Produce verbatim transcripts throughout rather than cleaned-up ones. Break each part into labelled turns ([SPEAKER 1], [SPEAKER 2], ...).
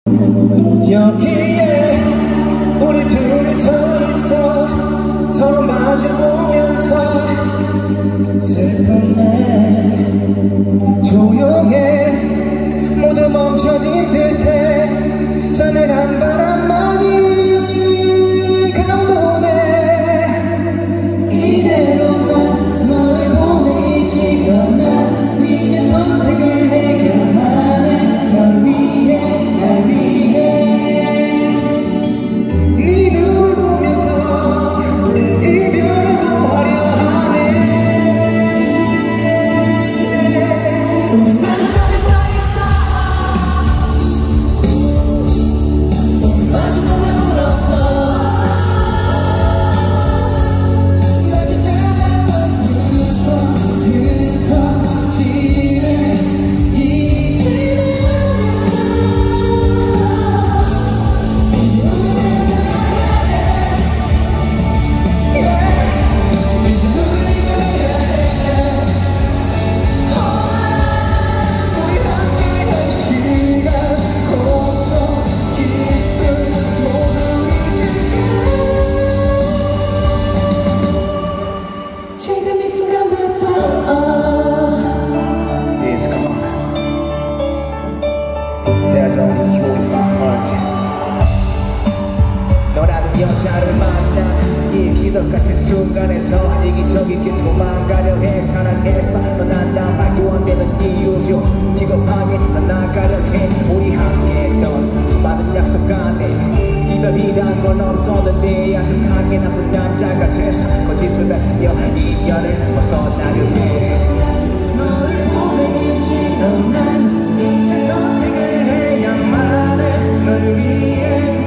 [SPEAKER 1] 여기에 우리 둘이 서 있어 서로 마주보면서 슬픔에 조용해 모두 멈춰진 듯해 서늘한 바람만이 감도네 이대로 난 너를 보내지가 난 이제 선택을 해야만 해 널 위해 날 위해 네 눈을 보면서 이별을 구하려 하네 우린 마지막에 서 있어 우린 마지막에 울었어 마치 잡았던 두 손 흩어지네 너라는 여자를 만나 이 기적 같은 순간에서 이기적이게 도망가려 해 사랑해서 넌 안다 말도 안 되는 이유죠 비겁하게 난 나가려 해 우리 함께했던 수많은 약속 안에 이별이란 건 없었는데 야속하게 나쁜 남자가 됐어 거짓을 밝혀 인연을 벗어나려 해 너를 보내지 넌 난 이제 선택을 해야만 해 널 위해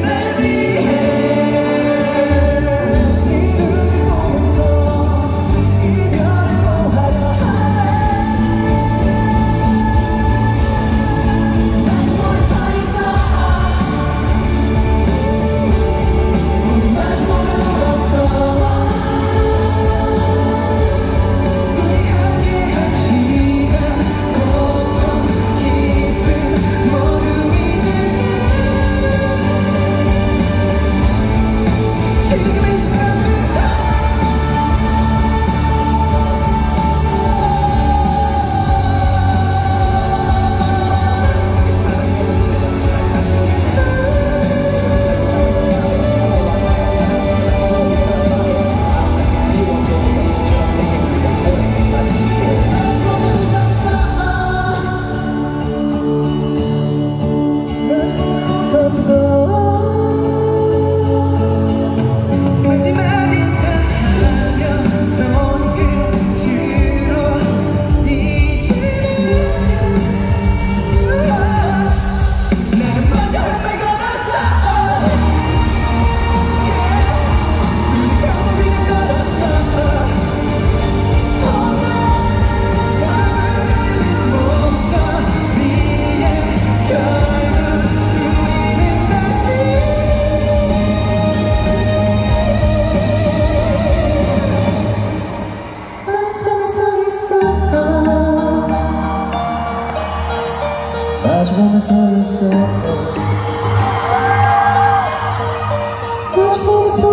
[SPEAKER 1] 마주보며 서 있어 마주보며 서